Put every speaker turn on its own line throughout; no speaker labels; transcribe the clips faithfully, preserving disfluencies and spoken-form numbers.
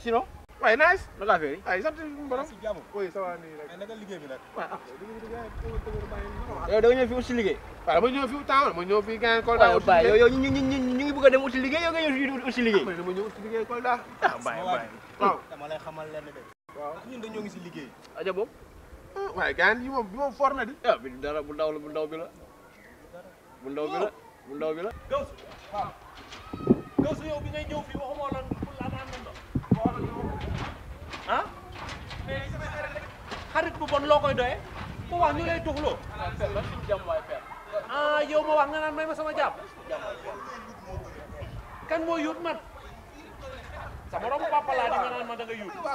sinon.
waaye nice.
naka affaire yi.
ay sant borom.
si jàmm.
oui ça va nii rek.
ay naka liggéey bi nag.
waaw ah.
yow da nga ñëw fi uti liggéey.
waaw dama ñëw fii temps ma ñëw fii gën Kolda.
waaw Baye yow yow ñu ñu ñu ñu ngi bëgg a dem uti liggéey yow nga ñëw fi uti liggéey.
dama ñëw uti liggéey Kolda.
ah Baye Baye.
waaw
dama lay xamal lenn de.
waaw
ñun dañoo ngi si liggéey.
aja boobu.
waaye gars yi moom bi moom for na di.
ah bi dara bu ndaw la bu ndaw bi la. bu ndaw bi la bu ndaw bi la.
Gaoussou. waaw. Gaoussou yow bi ngay ñëw fii waxuma la pour la naan ndox. ah. mais sama xarit bu bon loo koy doyee. ku wax ñu lay tuxloo. ah yow ma wax nga naan may ma sama jàpp. kan moo yuut man. sama romb papa laa di nga naan ma da nga yuut.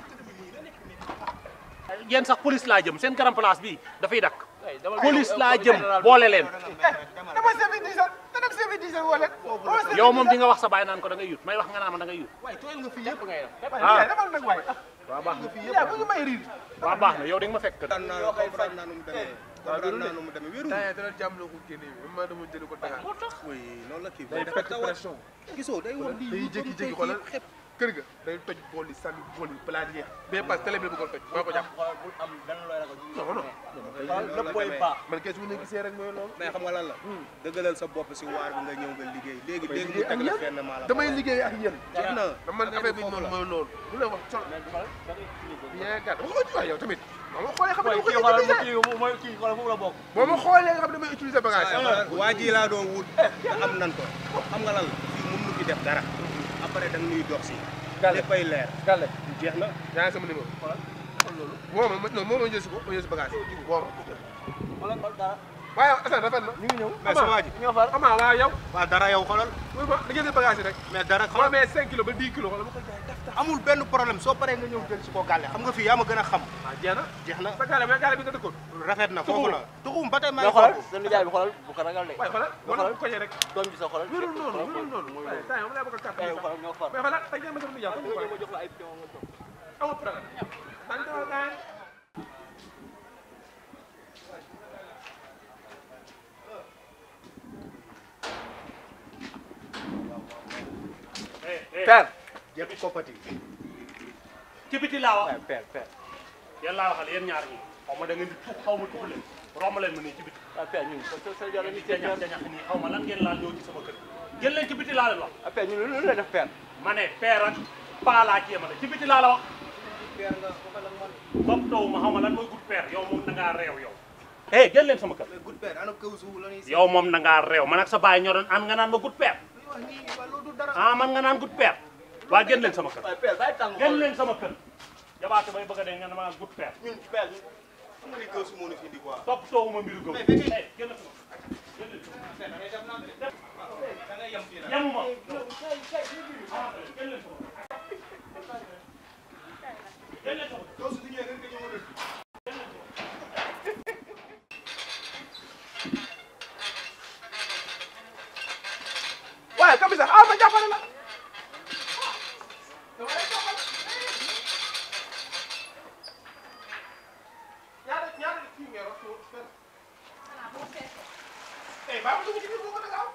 yéen sax police laa jëm seen grand place bi dafay dakk. police laa jëm boole leen.
dama service diesel te dem service diesel wala.
yow moom di nga wax sa baay naan ko da nga yuut may wax nga naan ma da nga yuut.
waaye tooyal nga fii yëpp ngay def.
ah
defal nag waaye.
waaw baax na
yaa bu ñu may riir.
waaw baax na yow di nga ma fekk.
daan naa la comprendre naa nu mu demee. comprendre naa nu mu demee wéru.
temps dana jàmm la ko génnee bi ma dama jëli ko Dakar.
moo tax.
oui noonu la kii.
day perte pression.
gisoo day war di
day jékki-jékki xoolal kër ga day toj bool yi sànni bool yi palaat yi mais parce que télé bi la bëggoon toj moo ko jàpp.
bul am benn looy ragal.
non non.
lépp booy baax.
man kay su ma leen gisee rek mooy loolu.
mais xam nga lan la. dëggalal sa bopp si waar bi nga ñëw nga liggéey léegi léegi mu teg la fenn maa la.
damay liggéey ak yéen.
jeex na
dama affaire bi noonu mooy loolu. lu la wax col. bien gàtt waxuma ci waay yow tamit. boo ma xoolee xam ne dama koy utiliser
kii mooy kii xoolal foofu la bokk.
boo ma xoolee nga xam ne damay utiliser bagage.
waa ji laa doon wut te am nan ko xam nga lan la fii mun nu fi def dara après da nga nuy dox si. léppay leer.
Galle
jeex na.
yaa ngi sama numéro. xoolal xool loolu. woo ma non moo ma jël si ko ma jël si bagage yi. woo ma.
xoolal dara.
waaye Assane rafet na.
ñu ngi ñëw.
mais sa waa ji
ñoo far.
Ama waaw yow.
waaw dara yow xoolal.
oui ma da ngeen di bagage yi rek.
mais dara
boo amee cinq kilos ba dix kilos wala ma koy jaay daf tax.
amul benn problème soo paree nga ñëw jël si ko gàlle xam nga fii yaa ma gën a xam.
ah jeex na.
jeex na
sa gaale mais gaale bi nga dëkkoon.
rafet na foofu la. tuxum ba tey maa
mais
ngi
xoolal
foofu.
seen nijaay bi xoolal bu ko ragal de.
waaye xoolal wala bu ko rek.
doom bi sa xoolal.
wérul noonu wérul noonu. waaye saa yi moom laa bëgg a kàpp
kay xoolal ñoo far.
mais xoolal tey jii ma sama nijaay
ma jox la ay pion nga jox.
amul problème. sant waa gars
père.
jëpp koppati.
ci biti laa wax.
père père.
yéen laa waxal yéen ñaar ñi xaw ma da ngeen di tuux xaw ma tuux leen romb leen ma nii ci biti.
ah père ñun sa sa yàlla ñu
te ñax te ñax nii xaw ma lan ngeen laal ñëw ci sama kër jël leen ci biti laa leen wax.
ah père ñun lu lu lay def père.
ma ne père ak paa laa ci yemale ci biti laa la wax.
père nga waxal ak man.
bopp taw ma xaw ma lan mooy gudd père yow moom da ngaa réew yow. eh jël leen sama kër.
mais good père ana Gaoussou la ñuy.
yow moom da ngaa réew man ak sa baay ñoo doon ànd nga naan ma gudd père.
wax nii waa loolu du dara.
ah man nga naan gudd père. waa génn leen sama kër.
waaye père bàyyi tàng
génn leen sama kër. jabaate bay bëgg a dee nga ne ma gudd père.
ñun père ñun.
xam nga ni Gaoussou moo ñu fi indi quoi.
topp toogu ma mbiru gëm.
mais fekkee
eh génn sama kër. génn leen sama kër.
da ngay def naan de. da ngay yem fii nag.
yemuma. génn leen sama kër. génn leen sama kër.
Gaoussou di ñëwee nga ñëw rek.
waaye commissaire ah ma jàppale la. ñaata ñaata kii ngeen wax fii. eh baa ma dugg ci biir boo ko da gaaw.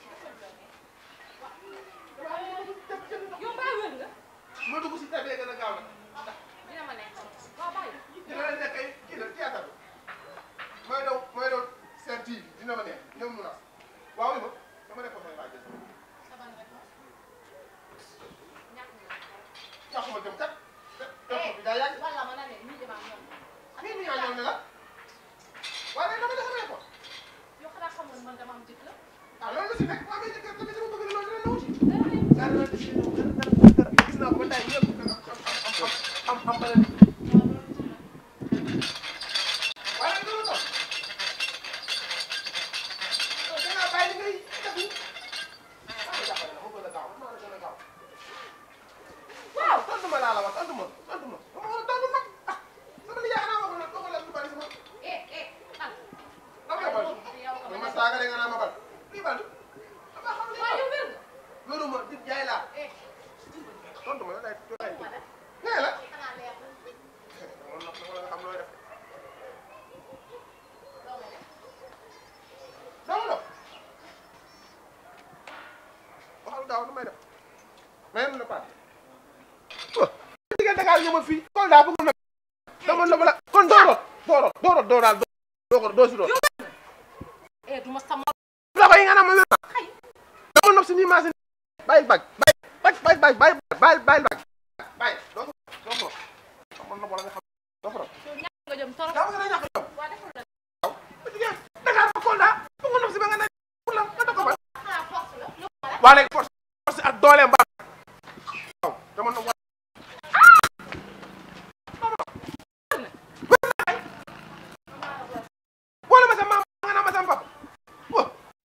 yow baa wér nga.
ma dugg si tabee gën a gaaw nag.
dina ma nekk waaw bàyyi.
dina la nekk ay kii la théâtre bi. mooy daw mooy daw seen TV dina ma neex ñoom ñu nas waaw li ma dama nekk foofu laa jël. ñaxuma dem kat.
eh
bi daa yàgg.
wala ma na ne nii damaa ñoom.
fii nii yaa ñëw ne la. waaye nag dama jox téléphone.
yow xanaa xamoon man dama am jëkkër.
ah loolu la si nekk waa mais jëkkër tamit dama bëgg loolu dina la wuti.
dara lay
dara la si ñëw dara dara dara gis naa ko ba tey ñëpp am am am am am waaye nag dama toog. yow da ngaa bàyyi li ngay def nii. ah ma jàppale la ma gën a gaaw maa la gën a gaaw. waaw tontu ma laa la wax tontu ma tontu ma dama war a tontu nag ah sama nijaay xanaa waxoon na waxoon na lu bari sama.
eh eh tal.
lan nga bal ma ma saaga de nga naan ma bal lii bal dama xam li
waaw yow wér nga.
wéru ma di jaay laa
eh
tontu ma lay lay
ma def.
nee la
xanaa leer na.
dama nag dama la xam looy def
loo may def.
dama dox waxal gaaw nu may def may la paat ñëmal fii kolda bëgg na dama la bala kon dooro dooro dooro dooral dooro doo si dooro
eh du ma sama
loxo yi nga naan ma wér dama nopp si nii maa si bàyyi bag bàyyi bàyyi bàyyi bàyyi bàyyi bàyyi bàyyi bag bàyyi doo doo ko man na wala nga xam doo ko
yow ñàkk nga jëm torop
daa ma gën a ñàkk jom
waa defal la
waaw ba jigéen Dakar ba kolda bëgg nopp si ba nga ne pour la nga ko ba
xanaa force la ñu ko
waa léegi force force ak dooleem ba waaw dama nopp boole ma sa maam nga naan ma sa papa waaw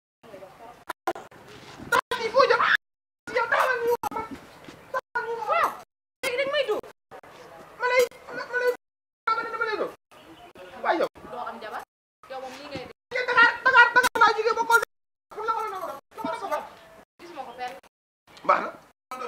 daal di foo jëm yow daal ñu wax ma daal ñu wax
waaw léegi dañ may dóor
ma lay ma lay ma lay ma lay doon waaye yow
doo am jabar yow moom lii ngay def
jigéen Dakar Dakar Dakar laa jógee ba Kolda pour la ko la ko def ko
gisuma ko fenn
baax na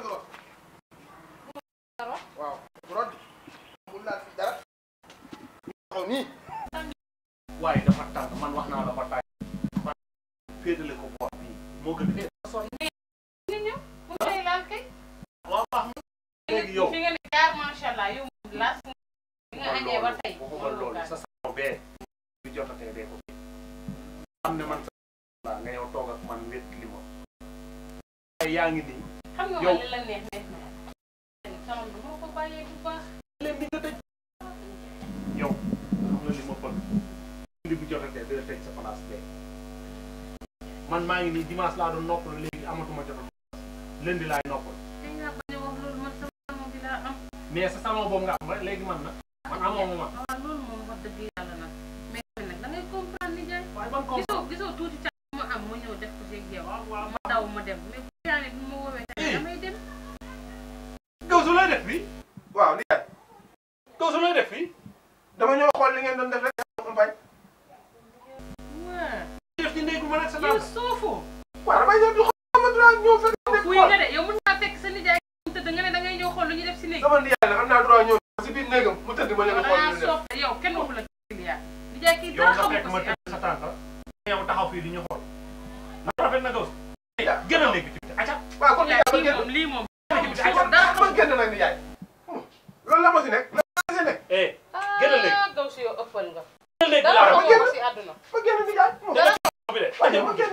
dara
waaw bu rod mu laal fi dara ñu taxaw nii
waaye dafa tàng man wax naa la ba taay féetale ko boor bii moo gën a sonn
nga ñëw mu ngay laal kay
waaw baax na léegi yow
fi nga ne jaar macha allah yow moom laas bi nga añee ba tey
waxuma loolu sa salon bee bi jotatee dee ko xam ne man sa nga yow toog ak man wet li ma waaye yaa ngi nii
xam nga
yow
man li la neex neex na sama du ma ko bàyyee bu baax
leen bi nga tëj yow xam nga li ma bëgg li bu jotatee dina tëj sa place bee man maa ngi nii dimanche laa doon noppal léegi amatuma jotal lundi laay noppal
tey nga bañ a wax loolu man sama salon bi laa am
mais sa salon boobu nga am ba léegi man na man amoo ma man
waaw loolu moom wax dëgg yàlla nag mais nag da ngay comprendre ni jaay
waaye ban
gisoo gisoo tuuti ca ma am ma ñëw def ko ci yow ma daw ma dem mais bu yaane bi ma woowee tamit damay dem
Gaoussou looy def fii
waaw li yaay
Gaoussou looy def fii
dama ñëw xool li ngeen doon def rek am bañ
waa
def ci néegu man ak sa
yow
tante
soofoo
waaw damay ñëw di xool ma droit ñëw fekk nekk
fuy nga de yow mën naa fekk sa nijaay mu tëdd nga ne da ngay ñëw xool lu ñu def si néeg
sama nijaay la am naa droit ñëw si biir néegam mu tëdd ma ñëw
yow
xool
dangaa
lu ñu def
soof yow kenn waxu la nijaay nijaay kii
yow
dara
nga
xamu
fekk
ko
ma
si
tëdd sa tante yow taxaw fii di ñu xool lu rafet na Gaoussou gën a néeg bi ci biti acca
waaw kon nijaay
lii
ba
moom lii moom
acca
dara
man génn nag nijaay loolu la ma si nekk la ma si nekk
eh gën a néeg
Gaoussou yow ëppal nga
gën a néeg
dara
laa
xamoo ko si àdduna
ma génn nijaay
dara bi de
waaye ma génn